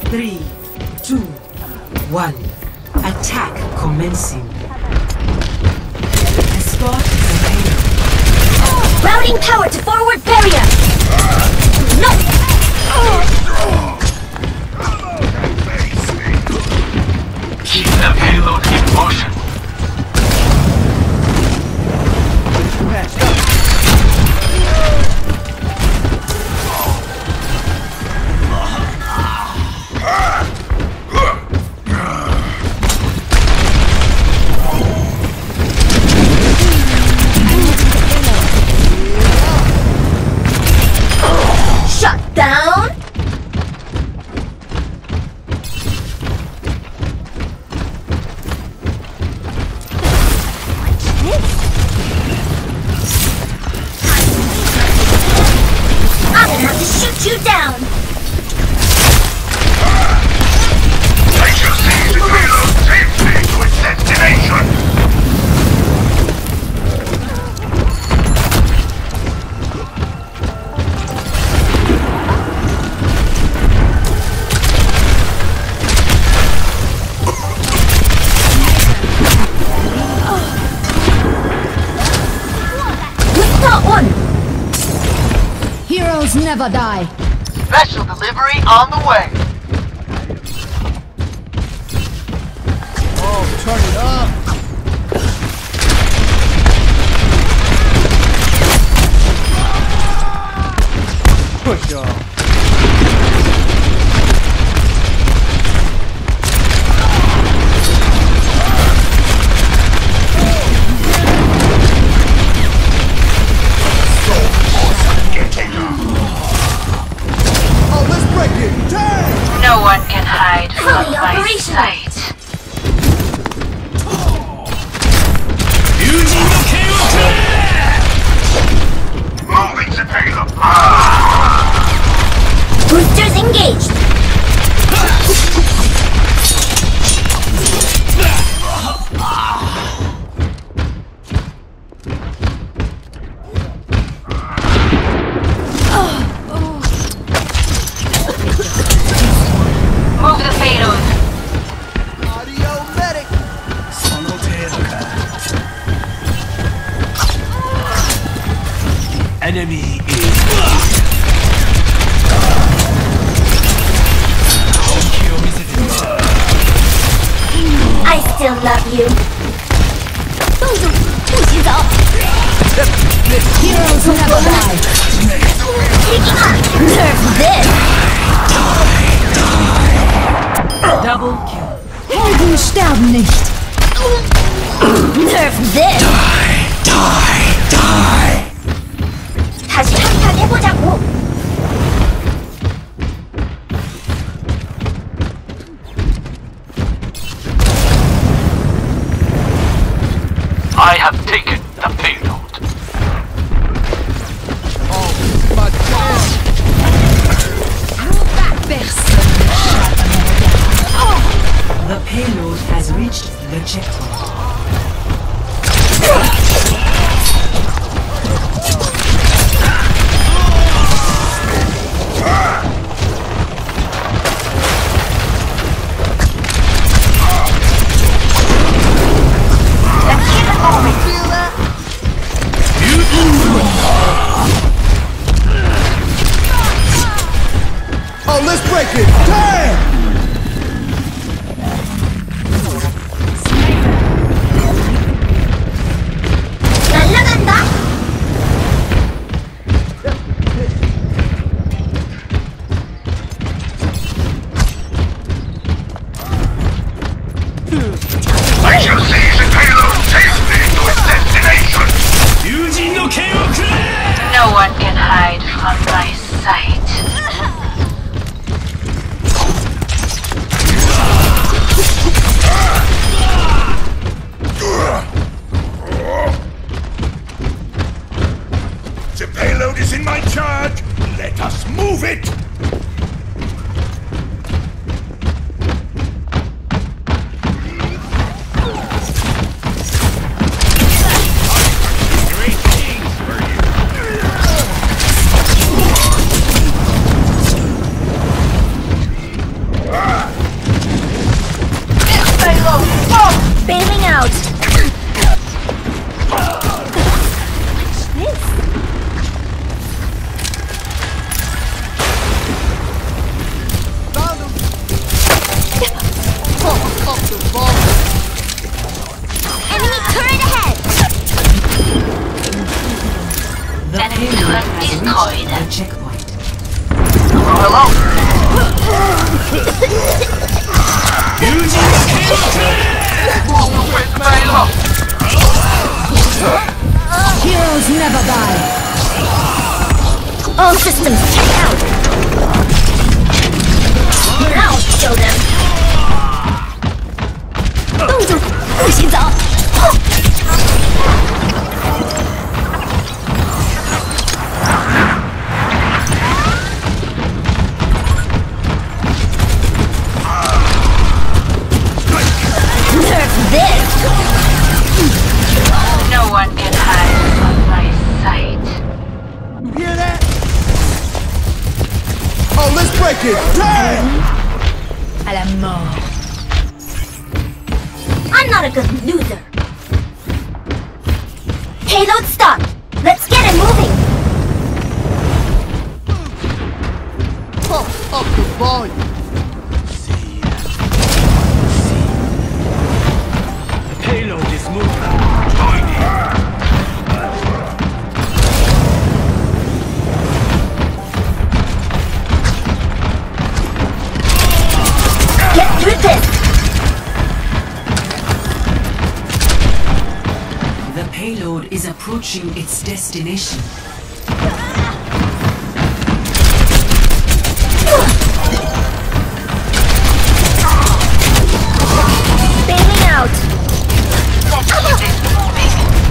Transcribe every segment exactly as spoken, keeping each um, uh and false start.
Three, two, one. Attack commencing. Escort the payload. Routing power to forward barrier! No! Keep the payload in motion. You down! I shall see the payload safely to its destination! We've got one! Heroes never die. Special delivery on the way. Oh, turn it up. Push y'all. No one can hide from my sight. Moving the payload. Boosters engaged. Move the payload. Audio medic. Enemy is I still love you. Heroes never die. Taking off. Nerf this. Double kill. Helden sterben nicht. Nerf this. die, die. 다시 한판 해보자고. I have taken the payload. Oh, this is my chance. The payload has reached the checkpoint. Oh, let's break it. Damn! 날라간다. I shall see the payload safely to its destination. No one can hide from my sight. The payload is in my charge. Let us move it. destroyed. the checkpoint. Hello, hello. With payload. Heroes never die. All systems check out. Now show them. 动作不许走。 No one can hide from my sight. You hear that? Oh, let's break it! Damn! À la mort. I'm not a good loser. Payload stop. Let's get it moving. Pump up the volume. Payload is moving. Join in. Get through this. The payload is approaching its destination. Bailing out. Let's keep it moving.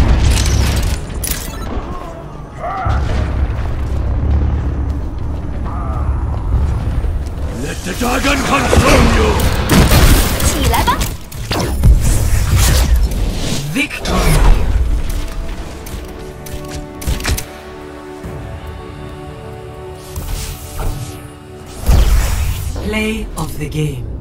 Let the dragon consume you! 起来吧。 Victory! Play of the game.